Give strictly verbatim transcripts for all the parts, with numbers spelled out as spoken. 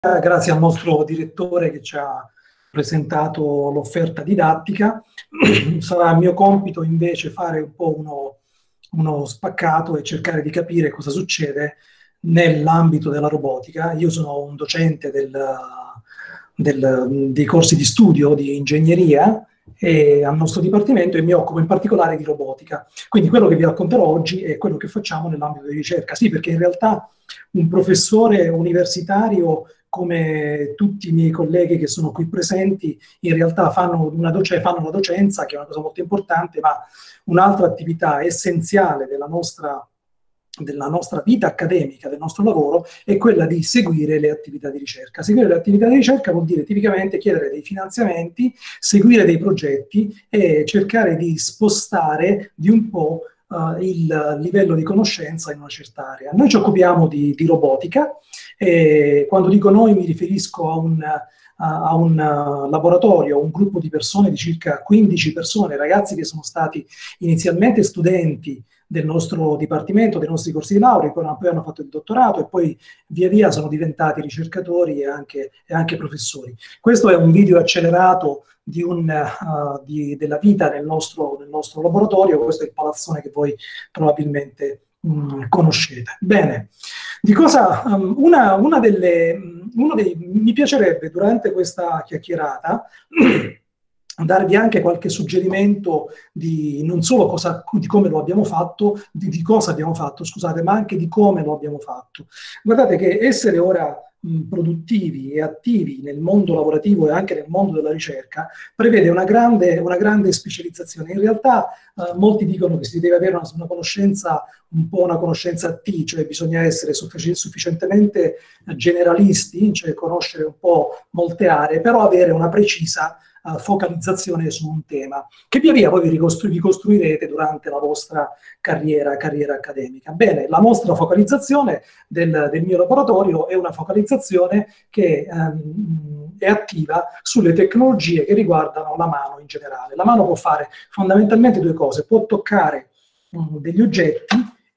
grazie al nostro direttore che ci ha presentato l'offerta didattica. Sarà mio compito invece fare un po' uno, uno spaccato e cercare di capire cosa succede nell'ambito della robotica. Io sono un docente del, del, dei corsi di studio di ingegneria e al nostro dipartimento e mi occupo in particolare di robotica. Quindi quello che vi racconterò oggi è quello che facciamo nell'ambito di ricerca. Sì, perché in realtà un professore universitario, come tutti i miei colleghi che sono qui presenti, in realtà fanno una, doc- fanno una docenza, che è una cosa molto importante, ma un'altra attività essenziale della nostra, della nostra vita accademica, del nostro lavoro, è quella di seguire le attività di ricerca. Seguire le attività di ricerca vuol dire tipicamente chiedere dei finanziamenti, seguire dei progetti e cercare di spostare di un po' Uh, il livello di conoscenza in una certa area. Noi ci occupiamo di, di robotica e quando dico noi mi riferisco a un, uh, a un uh, laboratorio, un gruppo di persone, di circa quindici persone, ragazzi che sono stati inizialmente studenti del nostro dipartimento, dei nostri corsi di laurea, poi, poi hanno fatto il dottorato e poi via via sono diventati ricercatori e anche, e anche professori. Questo è un video accelerato di un, uh, di, della vita nel nostro, nel nostro laboratorio. Questo è il palazzone che voi probabilmente um, conoscete. Bene, di cosa, um, una, una delle, uno dei, mi piacerebbe durante questa chiacchierata darvi anche qualche suggerimento di non solo cosa, di come lo abbiamo fatto, di, di cosa abbiamo fatto, scusate, ma anche di come lo abbiamo fatto. Guardate che essere ora mh, produttivi e attivi nel mondo lavorativo e anche nel mondo della ricerca prevede una grande, una grande specializzazione. In realtà eh, molti dicono che si deve avere una, una conoscenza, un po' una conoscenza T, cioè bisogna essere suffic- sufficientemente generalisti, cioè conoscere un po' molte aree, però avere una precisa Uh, focalizzazione su un tema, che via via voi vi ricostru- ricostruirete durante la vostra carriera, carriera accademica. Bene, la nostra focalizzazione del, del mio laboratorio è una focalizzazione che um, è attiva sulle tecnologie che riguardano la mano in generale. La mano può fare fondamentalmente due cose: può toccare um, degli oggetti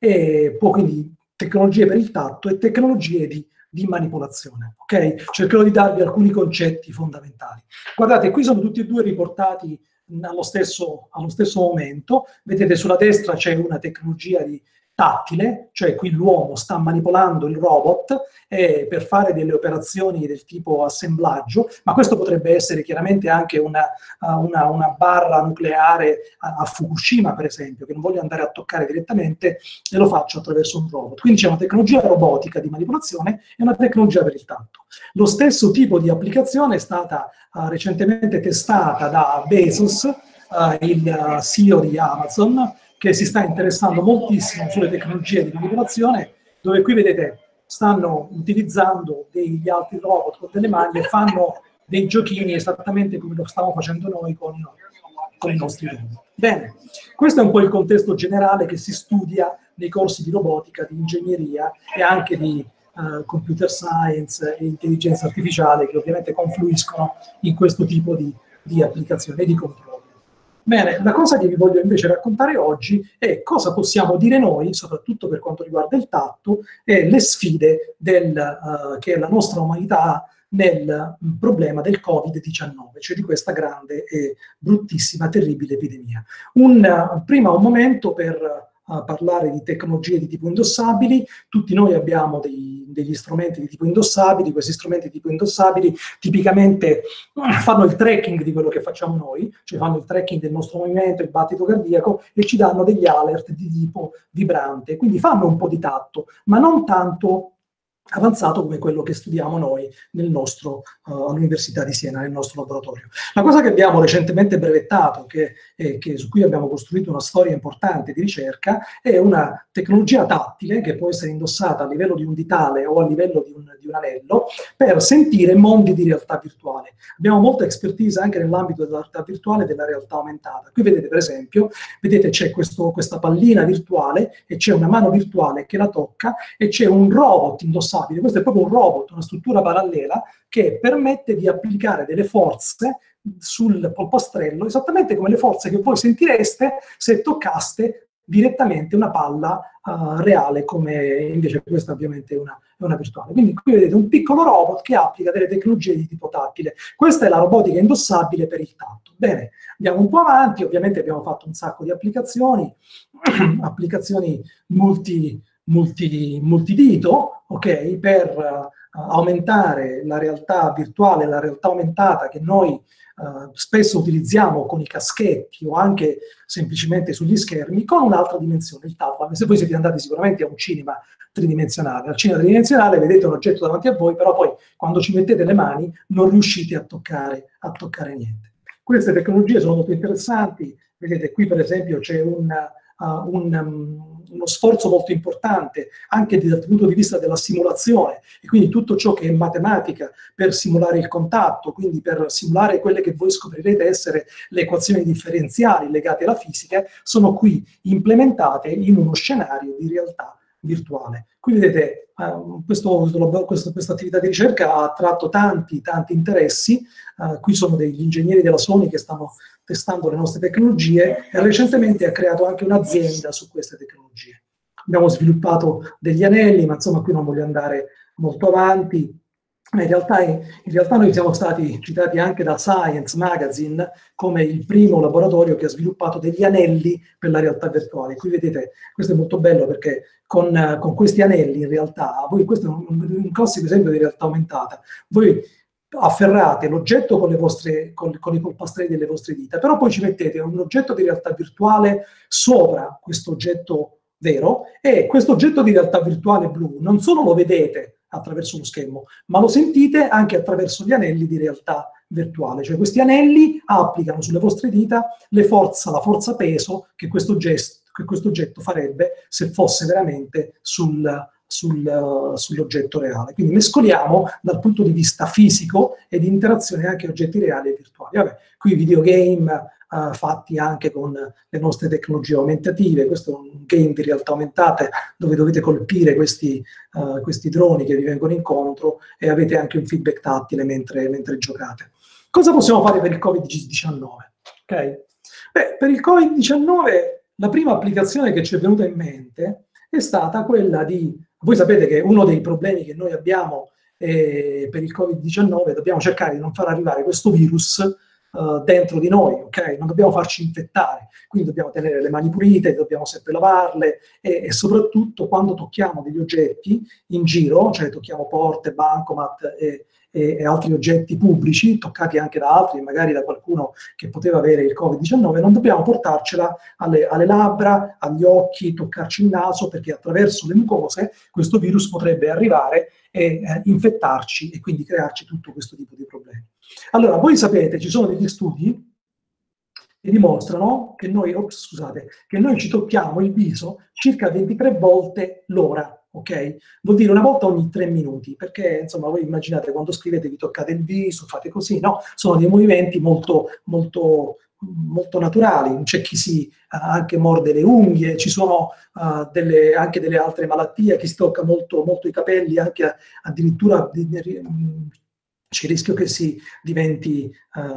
e può, quindi, tecnologie per il tatto e tecnologie di di manipolazione, ok? Cercherò di darvi alcuni concetti fondamentali. Guardate, qui sono tutti e due riportati allo stesso, allo stesso momento. Vedete, sulla destra c'è una tecnologia di tattile, cioè qui l'uomo sta manipolando il robot eh, per fare delle operazioni del tipo assemblaggio, ma questo potrebbe essere chiaramente anche una, una, una barra nucleare a, a Fukushima, per esempio, che non voglio andare a toccare direttamente e lo faccio attraverso un robot. Quindi c'è una tecnologia robotica di manipolazione e una tecnologia per il tatto. Lo stesso tipo di applicazione è stata uh, recentemente testata da Bezos, uh, il uh, C E O di Amazon, che si sta interessando moltissimo sulle tecnologie di manipolazione, dove qui vedete stanno utilizzando degli altri robot con delle mani e fanno dei giochini esattamente come lo stiamo facendo noi con, con i nostri robot. Bene, questo è un po' il contesto generale che si studia nei corsi di robotica, di ingegneria e anche di uh, computer science e intelligenza artificiale, che ovviamente confluiscono in questo tipo di, di applicazione e di controllo. Bene, la cosa che vi voglio invece raccontare oggi è cosa possiamo dire noi, soprattutto per quanto riguarda il tatto, e le sfide del, uh, che la nostra umanità ha nel um, problema del covid diciannove, cioè di questa grande e bruttissima, terribile epidemia. Un, uh, prima un momento per a parlare di tecnologie di tipo indossabili. Tutti noi abbiamo dei, degli strumenti di tipo indossabili. Questi strumenti di tipo indossabili tipicamente fanno il tracking di quello che facciamo noi, cioè fanno il tracking del nostro movimento, il battito cardiaco, e ci danno degli alert di tipo vibrante, quindi fanno un po' di tatto, ma non tanto avanzato come quello che studiamo noi nel nostro, uh, all'Università di Siena, nel nostro laboratorio. La cosa che abbiamo recentemente brevettato, che, eh, che su cui abbiamo costruito una storia importante di ricerca, è una tecnologia tattile che può essere indossata a livello di un ditale o a livello di un, di un anello per sentire mondi di realtà virtuale. Abbiamo molta expertise anche nell'ambito della realtà virtuale e della realtà aumentata. Qui vedete, per esempio, vedete c'è questo, questa pallina virtuale e c'è una mano virtuale che la tocca e c'è un robot indossato. Questo è proprio un robot, una struttura parallela che permette di applicare delle forze sul polpastrello, esattamente come le forze che voi sentireste se toccaste direttamente una palla uh, reale, come invece questa ovviamente è una, è una virtuale. Quindi qui vedete un piccolo robot che applica delle tecnologie di tipo tattile. Questa è la robotica indossabile per il tatto. Bene, andiamo un po' avanti, ovviamente abbiamo fatto un sacco di applicazioni, applicazioni multi, multi, multidito, ok, per uh, aumentare la realtà virtuale, la realtà aumentata che noi Uh, spesso utilizziamo con i caschetti o anche semplicemente sugli schermi con un'altra dimensione, il tatto. Se voi siete andati sicuramente a un cinema tridimensionale, al cinema tridimensionale vedete un oggetto davanti a voi, però poi quando ci mettete le mani non riuscite a toccare, a toccare niente. Queste tecnologie sono molto interessanti, vedete qui per esempio c'è un, uh, un um, uno sforzo molto importante anche dal punto di vista della simulazione, e quindi tutto ciò che è matematica per simulare il contatto, quindi per simulare quelle che voi scoprirete essere le equazioni differenziali legate alla fisica, sono qui implementate in uno scenario di realtà virtuale. Qui vedete, uh, questo, questo, questa attività di ricerca ha attratto tanti, tanti interessi. Uh, qui sono degli ingegneri della Sony che stanno testando le nostre tecnologie e recentemente ha creato anche un'azienda su queste tecnologie. Abbiamo sviluppato degli anelli, ma insomma qui non voglio andare molto avanti. In realtà, in realtà noi siamo stati citati anche da Science Magazine come il primo laboratorio che ha sviluppato degli anelli per la realtà virtuale. Qui vedete, questo è molto bello perché con, con questi anelli in realtà, voi, questo è un, un classico esempio di realtà aumentata, voi afferrate l'oggetto con, le vostre, con, con i polpastrelli delle vostre dita, però poi ci mettete un oggetto di realtà virtuale sopra questo oggetto vero, e questo oggetto di realtà virtuale blu non solo lo vedete attraverso lo schermo, ma lo sentite anche attraverso gli anelli di realtà virtuale. Cioè questi anelli applicano sulle vostre dita le forza, la forza peso che questo, gesto, che questo oggetto farebbe se fosse veramente sul, sul, sull'oggetto reale. Quindi mescoliamo dal punto di vista fisico e di interazione anche oggetti reali e virtuali. Vabbè, qui videogame Uh, fatti anche con le nostre tecnologie aumentative. Questo è un game di realtà aumentate dove dovete colpire questi, uh, questi droni che vi vengono incontro e avete anche un feedback tattile mentre, mentre giocate. Cosa possiamo fare per il Covid diciannove? Okay? Beh, per il Covid diciannove la prima applicazione che ci è venuta in mente è stata quella di... Voi sapete che uno dei problemi che noi abbiamo eh, per il Covid diciannove dobbiamo cercare di non far arrivare questo virus Uh, dentro di noi, ok? Non dobbiamo farci infettare, quindi dobbiamo tenere le mani pulite, dobbiamo sempre lavarle e, e soprattutto quando tocchiamo degli oggetti in giro, cioè tocchiamo porte, bancomat e, e, e altri oggetti pubblici, toccati anche da altri, magari da qualcuno che poteva avere il Covid diciannove, non dobbiamo portarcela alle, alle labbra, agli occhi, toccarci il naso, perché attraverso le mucose questo virus potrebbe arrivare e eh, infettarci e quindi crearci tutto questo tipo di problemi. Allora, voi sapete, ci sono degli studi che dimostrano che noi, ops, scusate, che noi ci tocchiamo il viso circa ventitré volte l'ora, ok? Vuol dire una volta ogni tre minuti, perché insomma voi immaginate quando scrivete vi toccate il viso, fate così, no? Sono dei movimenti molto, molto, molto naturali, c'è chi si uh, anche morde le unghie, ci sono uh, delle, anche delle altre malattie, chi si tocca molto, molto i capelli, anche addirittura di, di, c'è il rischio che si diventi,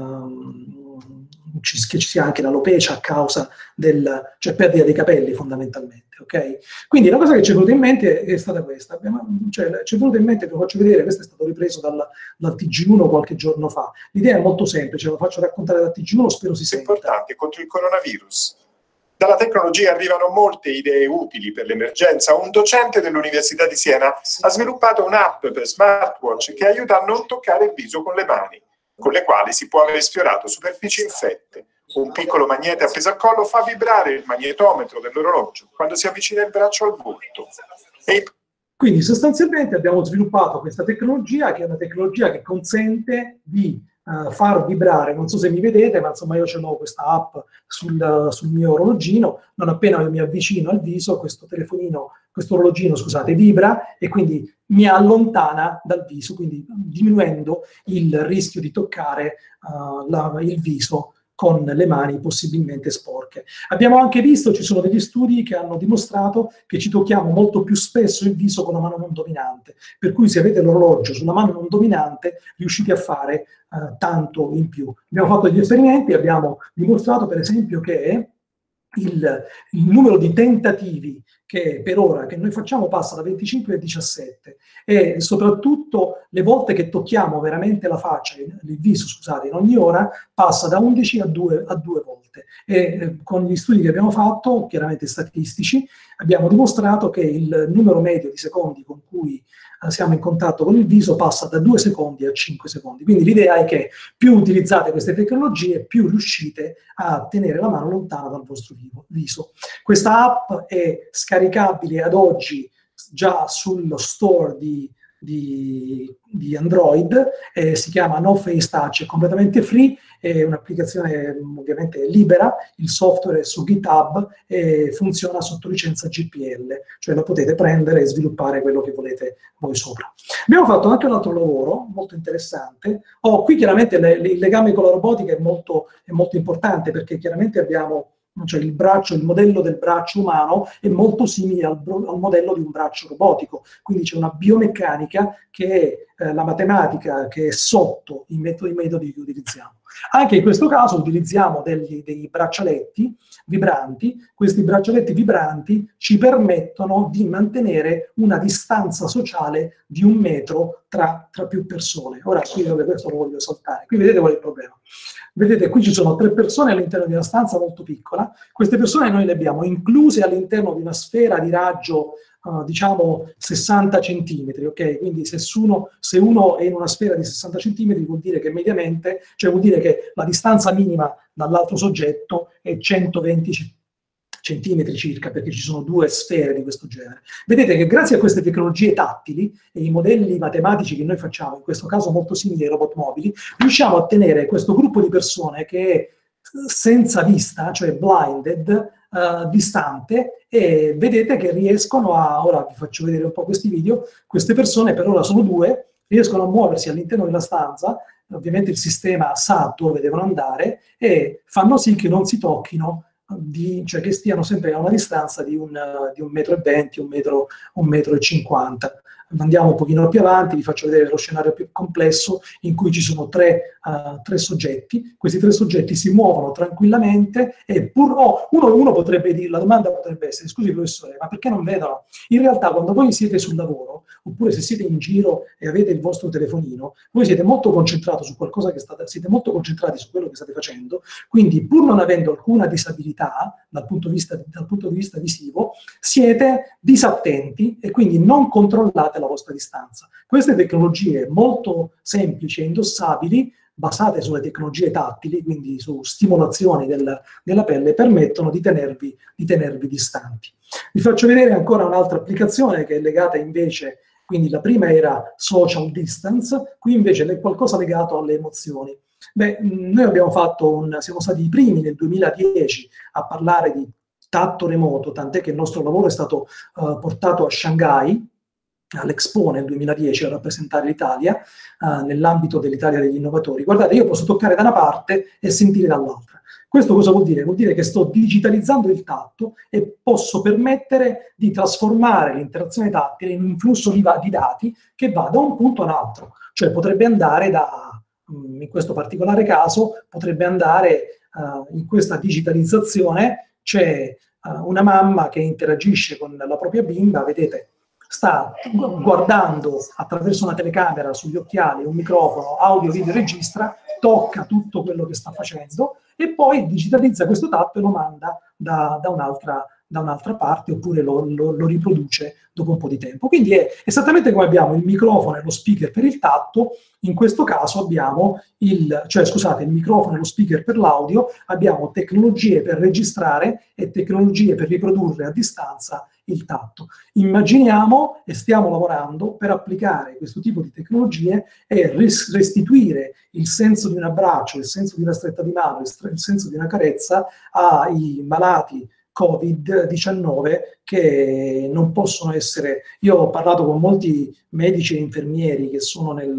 um, che ci sia anche l'alopecia a causa del, cioè perdita dei capelli fondamentalmente, ok? Quindi la cosa che ci è venuta in mente è stata questa, abbiamo, cioè, ci è venuta in mente, ve lo faccio vedere, questo è stato ripreso dal, dal T G uno qualche giorno fa. L'idea è molto semplice, lo faccio raccontare dal T G uno, spero si senta. Importante contro il coronavirus. Dalla tecnologia arrivano molte idee utili per l'emergenza. Un docente dell'Università di Siena ha sviluppato un'app per smartwatch che aiuta a non toccare il viso con le mani, con le quali si può aver sfiorato superfici infette. Un piccolo magnete appeso al collo fa vibrare il magnetometro dell'orologio quando si avvicina il braccio al volto. E... Quindi sostanzialmente abbiamo sviluppato questa tecnologia, che è una tecnologia che consente di Uh, far vibrare, non so se mi vedete, ma insomma io ce l'ho questa app sul, sul mio orologino, non appena io mi avvicino al viso, questo telefonino, questo orologino, scusate, vibra e quindi mi allontana dal viso, quindi diminuendo il rischio di toccare uh, la, il viso con le mani possibilmente sporche. Abbiamo anche visto, ci sono degli studi che hanno dimostrato che ci tocchiamo molto più spesso il viso con la mano non dominante, per cui se avete l'orologio sulla mano non dominante riuscite a fare uh, tanto in più. Abbiamo fatto degli esperimenti e abbiamo dimostrato per esempio che il, il numero di tentativi che per ora che noi facciamo passa da venticinque a diciassette, e soprattutto le volte che tocchiamo veramente la faccia, il viso, scusate, in ogni ora passa da undici a due, a due volte. E eh, con gli studi che abbiamo fatto, chiaramente statistici, abbiamo dimostrato che il numero medio di secondi con cui eh, siamo in contatto con il viso passa da due secondi a cinque secondi. Quindi l'idea è che più utilizzate queste tecnologie, più riuscite a tenere la mano lontana dal vostro viso. Questa app è scaricabile ad oggi già sullo store di, di, di Android, eh, si chiama No Face Touch, è completamente free, è un'applicazione ovviamente libera, il software è su GitHub e funziona sotto licenza G P L, cioè la potete prendere e sviluppare quello che volete voi sopra. Abbiamo fatto anche un altro lavoro molto interessante. Oh, qui chiaramente le, le, il legame con la robotica è molto, è molto importante, perché chiaramente abbiamo, cioè il braccio, il modello del braccio umano è molto simile al, al modello di un braccio robotico, quindi c'è una biomeccanica che è eh, la matematica che è sotto i metodi, i metodi che utilizziamo. Anche in questo caso utilizziamo degli, dei braccialetti vibranti. Questi braccialetti vibranti ci permettono di mantenere una distanza sociale di un metro tra, tra più persone. Ora, qui dove questo lo voglio saltare, qui vedete qual è il problema. Vedete, qui ci sono tre persone all'interno di una stanza molto piccola. Queste persone noi le abbiamo incluse all'interno di una sfera di raggio, uh, diciamo, sessanta centimetri, ok? Quindi se uno, se uno è in una sfera di sessanta centimetri vuol dire che mediamente, cioè vuol dire che la distanza minima dall'altro soggetto è centoventi centimetri circa, perché ci sono due sfere di questo genere. Vedete che grazie a queste tecnologie tattili e i modelli matematici che noi facciamo, in questo caso molto simili ai robot mobili, riusciamo a tenere questo gruppo di persone che è senza vista, cioè blinded, uh, distante, e vedete che riescono a, ora vi faccio vedere un po' questi video, queste persone per ora sono due, riescono a muoversi all'interno della stanza, ovviamente il sistema sa dove devono andare e fanno sì che non si tocchino, Di, cioè che stiano sempre a una distanza di un, di un metro e venti, un metro, un metro e cinquanta. Andiamo un pochino più avanti, vi faccio vedere lo scenario più complesso in cui ci sono tre, uh, tre soggetti. Questi tre soggetti si muovono tranquillamente e pur oh, uno, uno potrebbe dire, la domanda potrebbe essere: scusi professore, ma perché non vedono? In realtà quando voi siete sul lavoro, oppure se siete in giro e avete il vostro telefonino, voi siete molto concentrati su qualcosa che state, siete molto concentrati su quello che state facendo, quindi pur non avendo alcuna disabilità dal punto di vista, dal punto di vista visivo, siete disattenti e quindi non controllate la vostra distanza. Queste tecnologie molto semplici e indossabili, basate sulle tecnologie tattili, quindi su stimolazioni del, della pelle, permettono di tenervi, di tenervi distanti. Vi faccio vedere ancora un'altra applicazione che è legata invece, quindi la prima era social distance, qui invece è qualcosa legato alle emozioni. Beh, noi abbiamo fatto un, siamo stati i primi nel duemiladieci a parlare di tatto remoto, tant'è che il nostro lavoro è stato uh, portato a Shanghai, all'Expo nel duemiladieci, a rappresentare l'Italia uh, nell'ambito dell'Italia degli innovatori. Guardate, io posso toccare da una parte e sentire dall'altra. Questo cosa vuol dire? Vuol dire che sto digitalizzando il tatto e posso permettere di trasformare l'interazione tattile in un flusso di, di dati che va da un punto a un altro. Cioè potrebbe andare da, in questo particolare caso, potrebbe andare uh, in questa digitalizzazione, c'è uh, una mamma che interagisce con la propria bimba, vedete, sta guardando attraverso una telecamera sugli occhiali, un microfono, audio, video, registra, tocca tutto quello che sta facendo e poi digitalizza questo tatto e lo manda da, da un'altra da un'altra parte, oppure lo, lo, lo riproduce dopo un po' di tempo. Quindi è esattamente come abbiamo il microfono e lo speaker per il tatto, in questo caso abbiamo il, cioè scusate, il microfono e lo speaker per l'audio, abbiamo tecnologie per registrare e tecnologie per riprodurre a distanza il tatto. Immaginiamo e stiamo lavorando per applicare questo tipo di tecnologie e restituire il senso di un abbraccio, il senso di una stretta di mano, il senso di una carezza ai malati covid diciannove che non possono essere... Io ho parlato con molti medici e infermieri che sono nel,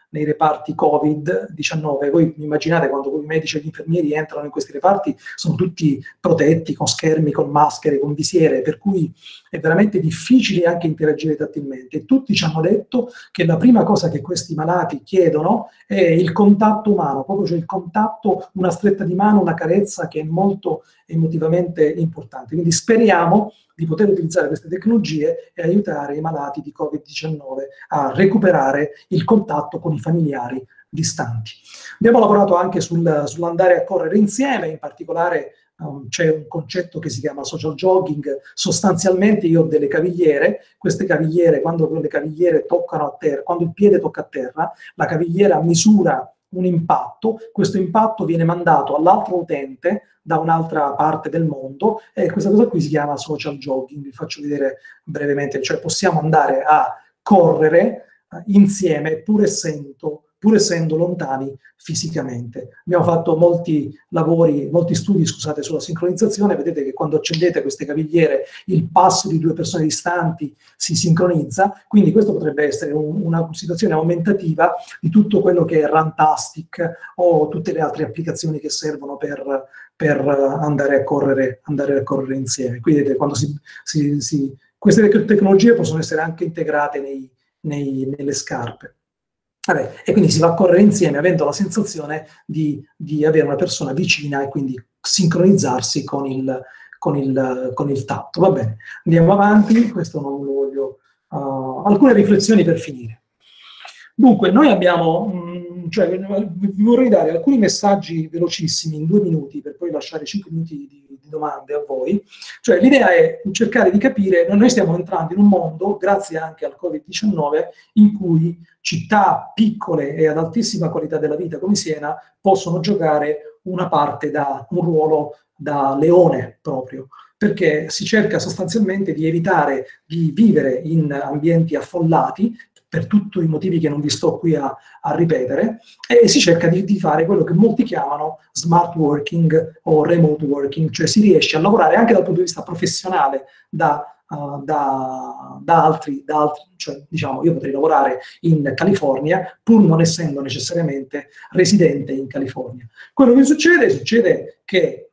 nei reparti Covid diciannove. Voi immaginate quando i medici e gli infermieri entrano in questi reparti, sono tutti protetti con schermi, con maschere, con visiere, per cui è veramente difficile anche interagire tattilmente. E tutti ci hanno detto che la prima cosa che questi malati chiedono è il contatto umano, proprio cioè il contatto, una stretta di mano, una carezza che è molto emotivamente importante. Quindi speriamo di poter utilizzare queste tecnologie e aiutare i malati di Covid diciannove a recuperare il contatto con i familiari distanti. Abbiamo lavorato anche sul, sull'andare a correre insieme, in particolare um, c'è un concetto che si chiama social jogging. Sostanzialmente io ho delle cavigliere, queste cavigliere, quando le cavigliere toccano a terra, quando il piede tocca a terra, la cavigliera misura un impatto, questo impatto viene mandato all'altro utente da un'altra parte del mondo e questa cosa qui si chiama social jogging. Vi faccio vedere brevemente, cioè possiamo andare a correre eh, insieme pur essendo, pur essendo lontani fisicamente. Abbiamo fatto molti lavori, molti studi, scusate, sulla sincronizzazione. Vedete che quando accendete queste cavigliere il passo di due persone distanti si sincronizza, quindi questo potrebbe essere un, una situazione aumentativa di tutto quello che è Runtastic o tutte le altre applicazioni che servono per, per andare a correre, andare a correre insieme. Quindi vedete, quando si, si, si, queste tecnologie possono essere anche integrate nei, nei, nelle scarpe. Vabbè, e quindi si va a correre insieme avendo la sensazione di, di avere una persona vicina e quindi sincronizzarsi con il, con il, con il tatto. Va bene, andiamo avanti, questo non lo voglio... Uh, alcune riflessioni per finire. Dunque, noi abbiamo, mh, cioè, vi vorrei dare alcuni messaggi velocissimi in due minuti per poi lasciare cinque minuti di, di domande a voi. Cioè, l'idea è cercare di capire, noi stiamo entrando in un mondo, grazie anche al Covid diciannove, in cui città piccole e ad altissima qualità della vita come Siena possono giocare una parte da un ruolo da leone proprio, perché si cerca sostanzialmente di evitare di vivere in ambienti affollati per tutti i motivi che non vi sto qui a, a ripetere, e si cerca di, di fare quello che molti chiamano smart working o remote working, cioè si riesce a lavorare anche dal punto di vista professionale da Uh, da, da, altri, da altri, cioè diciamo io potrei lavorare in California pur non essendo necessariamente residente in California. Quello che succede, succede che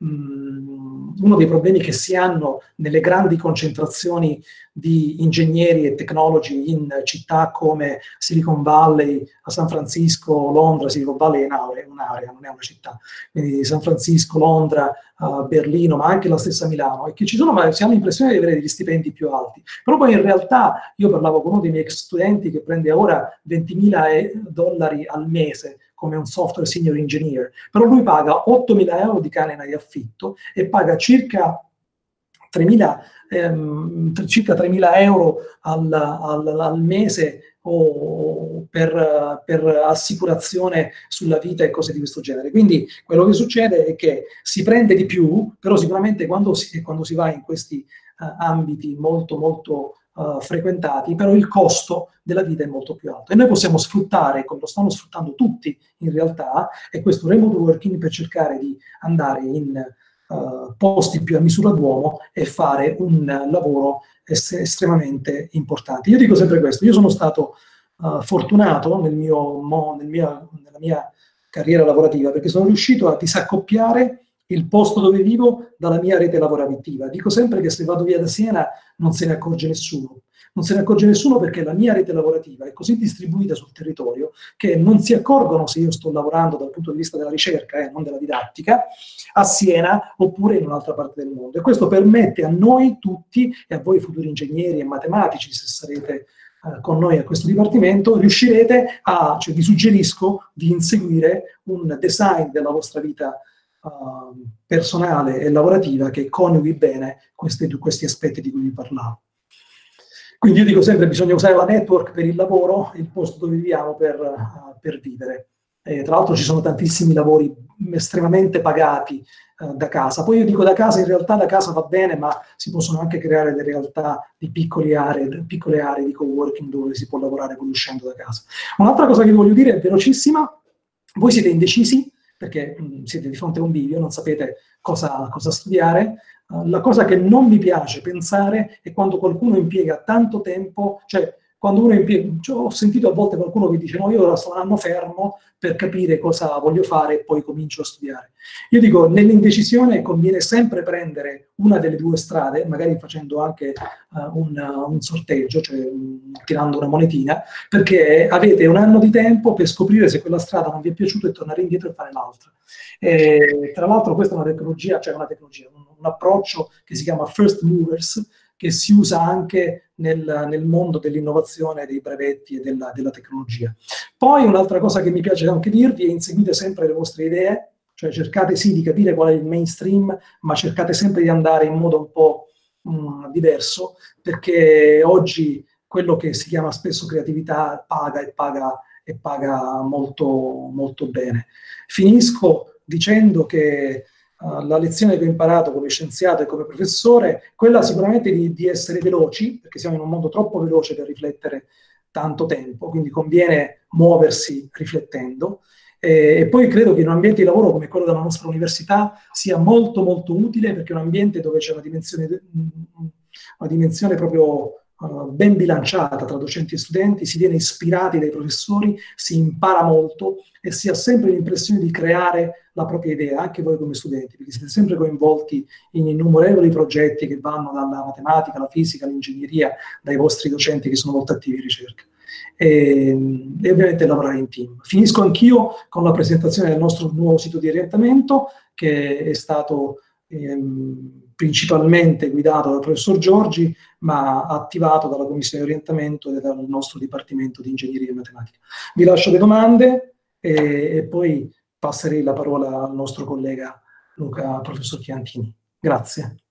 mh, uno dei problemi che si hanno nelle grandi concentrazioni di ingegneri e tecnologi in città come Silicon Valley, a San Francisco, Londra. Silicon Valley è un'area, non è una città, quindi San Francisco, Londra, uh, Berlino, ma anche la stessa Milano, e che ci sono, ma si hanno l'impressione di avere degli stipendi più alti. Però poi in realtà io parlavo con uno dei miei ex studenti che prende ora ventimila dollari al mese come un software senior engineer, però lui paga ottomila euro di canone di affitto e paga circa tremila, ehm, circa tremila euro al, al, al mese o per, per assicurazione sulla vita e cose di questo genere. Quindi quello che succede è che si prende di più, però sicuramente quando si, quando si va in questi uh, ambiti molto molto uh, frequentati, però il costo della vita è molto più alto. E noi possiamo sfruttare, come lo stanno sfruttando tutti in realtà, è questo remote working per cercare di andare in Uh, posti più a misura d'uomo e fare un uh, lavoro es- estremamente importante. Io dico sempre questo: io sono stato uh, fortunato nel mio, mo, nel mia, nella mia carriera lavorativa, perché sono riuscito a disaccoppiare il posto dove vivo dalla mia rete lavorativa. Dico sempre che se vado via da Siena non se ne accorge nessuno. Non se ne accorge nessuno perché la mia rete lavorativa è così distribuita sul territorio che non si accorgono se io sto lavorando dal punto di vista della ricerca, eh, non della didattica, a Siena oppure in un'altra parte del mondo. E questo permette a noi tutti, e a voi futuri ingegneri e matematici, se sarete eh, con noi a questo dipartimento, riuscirete a, cioè vi suggerisco di inseguire un design della vostra vita uh, personale e lavorativa che coniughi bene questi, questi aspetti di cui vi parlavo. Quindi io dico sempre: bisogna usare la network per il lavoro, il posto dove viviamo per, uh, per vivere. E tra l'altro ci sono tantissimi lavori estremamente pagati uh, da casa. Poi io dico da casa, in realtà da casa va bene, ma si possono anche creare delle realtà di piccole aree, piccole aree di coworking dove si può lavorare poi uscendo da casa. Un'altra cosa che vi voglio dire è velocissima: voi siete indecisi perché mh, siete di fronte a un bivio, non sapete cosa, cosa studiare. Uh, la cosa che non mi piace pensare è quando qualcuno impiega tanto tempo, cioè quando uno impiega, cioè, ho sentito a volte qualcuno che dice no, io ora sto un anno fermo per capire cosa voglio fare e poi comincio a studiare. Io dico, nell'indecisione conviene sempre prendere una delle due strade, magari facendo anche uh, un, uh, un sorteggio, cioè um, tirando una monetina, perché avete un anno di tempo per scoprire se quella strada non vi è piaciuta e tornare indietro e fare l'altra. E, tra l'altro questa è una tecnologia, cioè una tecnologia, un, un approccio che si chiama First Movers, che si usa anche nel, nel mondo dell'innovazione, dei brevetti e della, della tecnologia. Poi un'altra cosa che mi piace anche dirvi è inseguite sempre le vostre idee, cioè cercate sì di capire qual è il mainstream, ma cercate sempre di andare in modo un po' mh, diverso, perché oggi quello che si chiama spesso creatività paga e paga, e paga molto, molto bene. Finisco dicendo che Uh, la lezione che ho imparato come scienziato e come professore, quella sicuramente di, di essere veloci, perché siamo in un mondo troppo veloce per riflettere tanto tempo, quindi conviene muoversi riflettendo. E, e poi credo che in un ambiente di lavoro come quello della nostra università sia molto molto utile, perché è un ambiente dove c'è una dimensione, una dimensione proprio uh, ben bilanciata tra docenti e studenti, si viene ispirati dai professori, si impara molto e si ha sempre l'impressione di creare la propria idea, anche voi come studenti, perché siete sempre coinvolti in innumerevoli progetti che vanno dalla matematica, alla fisica, all'ingegneria, dai vostri docenti che sono molto attivi in ricerca. E, e ovviamente lavorare in team. Finisco anch'io con la presentazione del nostro nuovo sito di orientamento, che è stato ehm, principalmente guidato dal professor Giorgi, ma attivato dalla commissione di orientamento e dal nostro dipartimento di ingegneria e matematica. Vi lascio le domande e, e poi passerei la parola al nostro collega Luca, professor Chiantini. Grazie.